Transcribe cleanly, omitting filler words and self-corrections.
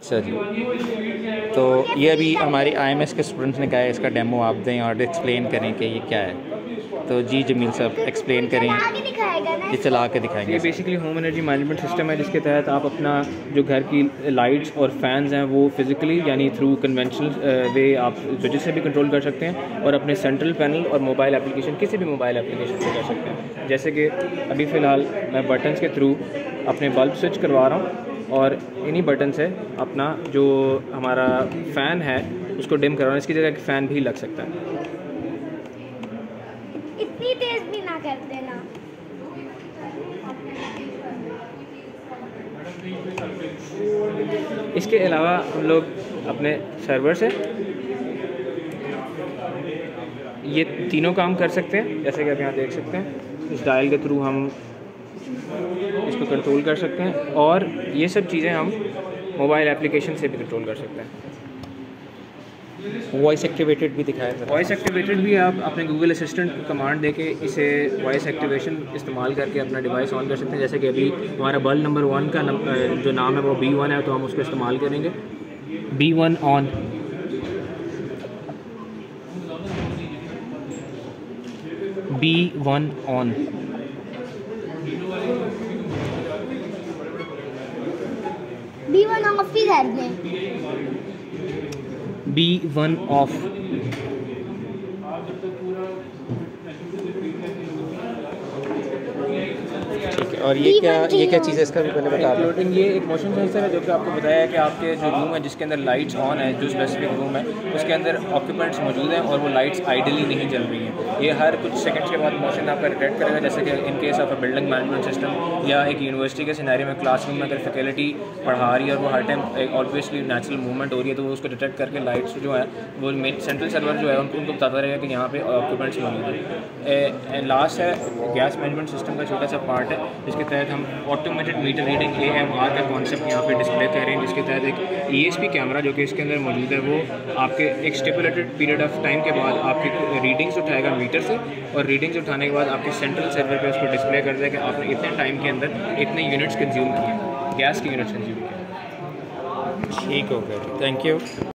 अच्छा जी, तो ये अभी हमारे आईएमएस के स्टूडेंट्स ने कहा है इसका डेमो आप दें और एक्सप्लेन करें कि ये क्या है। तो जी जमील साहब एक्सप्लेन करें, ये चला के दिखाएंगे। ये basically home energy management system है जिसके तहत आप अपना जो घर की लाइट्स और फैंस हैं वो फिज़िकली यानी थ्रू कन्वेंशनल वे आप जो जिससे भी कंट्रोल कर सकते हैं और अपने सेंट्रल पैनल और मोबाइल एप्लीकेशन किसी भी मोबाइल एप्लीकेशन से कर सकते हैं। जैसे कि अभी फ़िलहाल मैं बटन्स के थ्रू अपने बल्ब स्विच करवा रहा हूँ और इन्हीं बटन से अपना जो हमारा फ़ैन है उसको डिम करवाना, इसकी जगह फ़ैन भी लग सकता है। इतनी तेज भी ना कर देना। इसके अलावा हम लोग अपने सर्वर से ये तीनों काम कर सकते हैं। जैसे कि आप यहाँ देख सकते हैं इस डायल के थ्रू हम इसको कंट्रोल कर सकते हैं और ये सब चीज़ें हम मोबाइल एप्लीकेशन से भी कंट्रोल कर सकते हैं। वॉइस एक्टिवेटेड भी दिखाया था। वॉइस एक्टिवेटेड भी आप अपने गूगल असिस्टेंट को कमांड देके इसे वॉइस एक्टिवेशन इस्तेमाल करके अपना डिवाइस ऑन कर सकते हैं। जैसे कि अभी हमारा बल्ब नंबर 1 का जो नाम है वो B1 है, तो हम उसको इस्तेमाल करेंगे। B1 on. B1 on. B1 of ही कर दें। B1 of. ठीक है, और ये क्या चीज़ है इसका भी पहले बता दें। इंक्लूडिंग ये एक मोशन सेंसर है जो कि आपको बताया है कि आपके जो रूम है जिसके अंदर लाइट्स ऑन है, जो स्पेसिफिक रूम है उसके अंदर ऑक्यूपेंट्स मौजूद हैं और वो लाइट्स आइडली नहीं जल रही हैं। ये हर कुछ सेकंड्स के बाद मोशन आपका डिटेक्ट करेगा। जैसे कि in case of a building management system या एक यूनिवर्सिटी के सिनेरियो में क्लासरूम में अगर फैकल्टी पढ़ा रही है और वो हर टाइम ऑब्वियसली नेचुरल मूवमेंट हो रही है तो वो उसको डिटेक्ट करके लाइट्स जो है वो मेन सेंट्रल सर्वर जो है उनको बताता रहेगा कि यहाँ पे ऑक्यूपेंट्स मौजूद हैं। लास्ट है गैस मैनेजमेंट सिस्टम का छोटा सा पार्ट है जिसके तहत हम ऑटोमेटेड मीटर रीडिंग AMR का कॉन्सेप्ट यहाँ पे डिस्प्ले कर रहे हैं, जिसके तहत एक ESP कैमरा जो कि इसके अंदर मौजूद है वो आपके एक स्टिपुलेटेड पीरियड ऑफ टाइम के बाद आपकी रीडिंग्स उठाएगा मीटर से और रीडिंग्स उठाने के बाद आपके सेंट्रल सर्वर पे उसको डिस्प्ले कर देगा कि आपने इतने टाइम के अंदर इतने यूनिट्स कंज्यूम किए, गैस के यूनिट्स कंज्यूम किए। ठीक हो गया, थैंक यू।